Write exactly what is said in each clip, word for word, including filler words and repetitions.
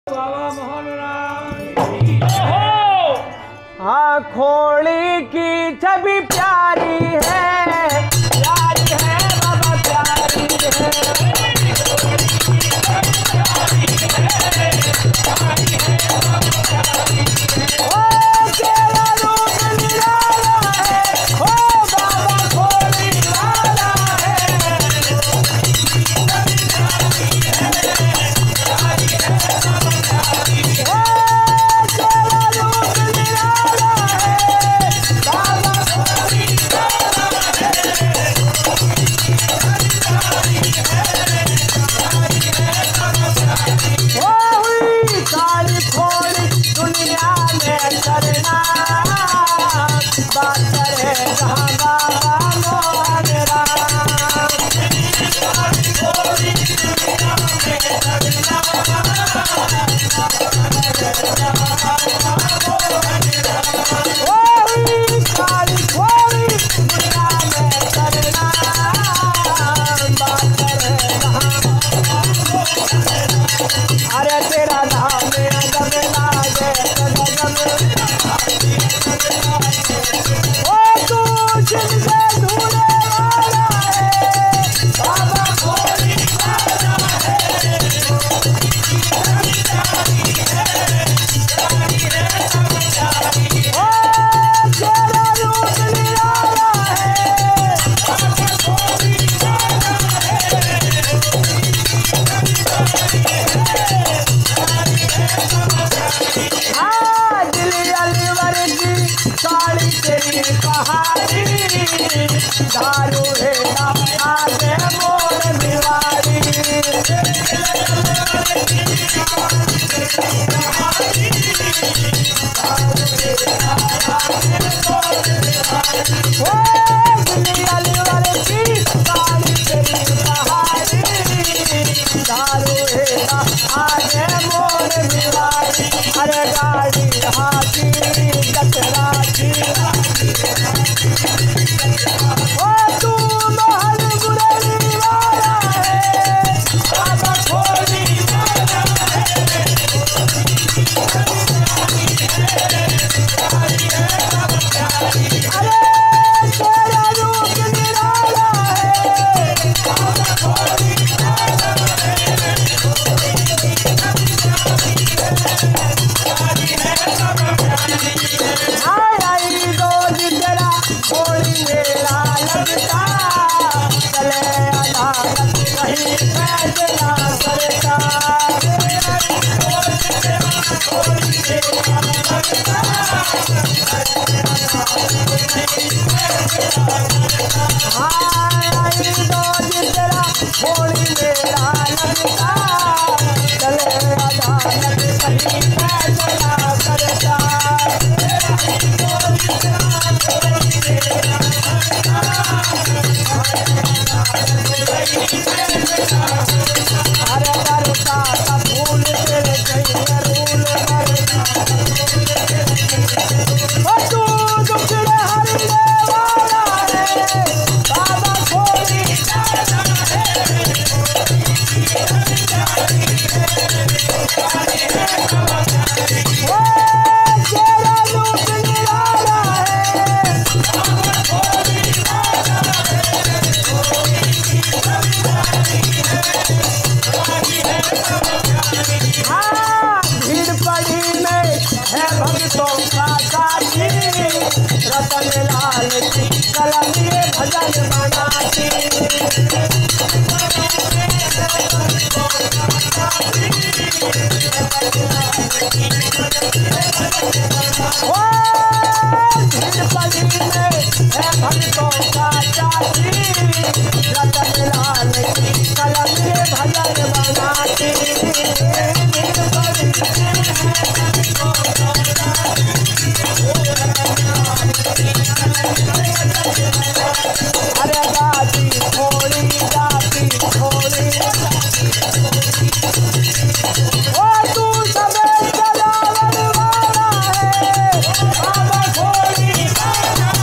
बाबा मोहन राम। हाँ खोड़ी की छवि प्यारी है, प्यारी है बाबा प्यारी है। ओ तेरा रूप निराला है, ओ बाबा खोड़ी वाला है। अरे तेरा नाम जब लागे ओ तू जिनसे ढूंढने वाला है, बाबा खोड़ी वाला है। ओ तेरा रूप निराला है, बाबा खोड़ी वाला हाँ दिल्ली अलवर की साड़ी तेरी पहाड़ी, दारू है ना आगे मोर दीवारी। ओ दिल्ली अलवर की साड़ी तेरी पहाड़ी, दारू है ना आगे मोर दीवारी। अरे गाड़ी हाथी कचराची, ओ तू महल गुरेली वाला है, बाबा खोड़ी वाला है। अरे तेरा रूप निराला है, बाबा खोड़ी वाला है। आई गोद तेरा खोड़ी मेरा लगता, चले अदालत नहीं फैसला करता। आई गोद तेरा खोड़ी मेरा लगता, चले अदालत नहीं फैसला करता। अरे डरता का फूल तेरे चाहिए रूल ओ तू दुखड़े हरने वाला है, बाबा खोड़ी वाला है। ओ तेरा रूप निराला है, बाबा खोड़ी वाला है। हाँ भीड़ पड़ी में है भक्तों का साथी, रतन लाल की कलम ये भजन बनाती। ओ भीड़ पड़ी में है भक्तों का साथी, रतन लाल की कलम ये भजन बनाती। अरे गाती थोड़ी गाती थोड़ी, ओ तू सबे चलावन वाला है, बाबा खोड़ी वाला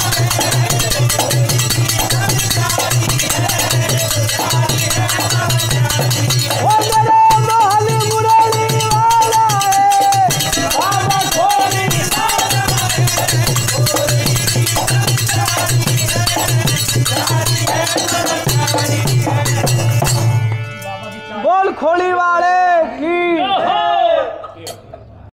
है। ओ मेरे महल मुरली वाला बोल खोली वाले